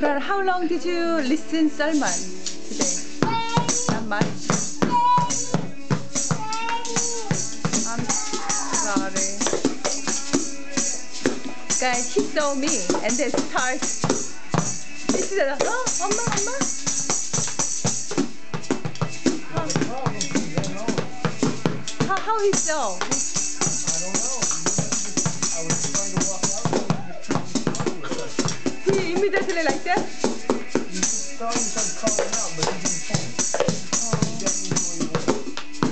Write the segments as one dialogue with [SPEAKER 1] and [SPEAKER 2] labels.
[SPEAKER 1] But how long did you listen sermon today? Not much. I'm sorry. Guys, he saw me and then starts. He said, "Oh, 엄마, 엄마." How he saw?
[SPEAKER 2] I don't know. I was trying to walk out.
[SPEAKER 1] He immediately like that?
[SPEAKER 2] He started calling out, but he didn't phone. He definitely knew he was.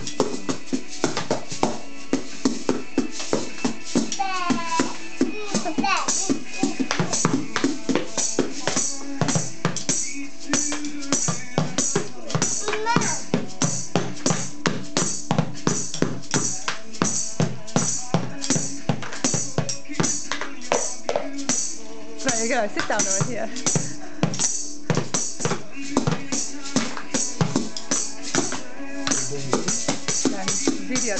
[SPEAKER 1] Right, you're gonna sit down over here. Video.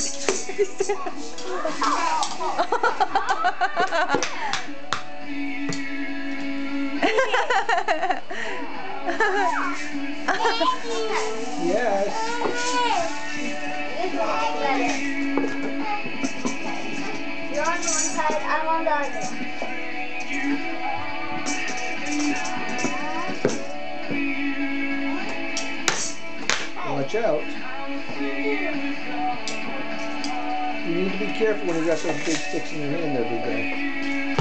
[SPEAKER 2] Yes.
[SPEAKER 3] You're on one side, I'm on the other.
[SPEAKER 2] Watch out. You need to be careful when you got those big sticks in your hand there, big guy.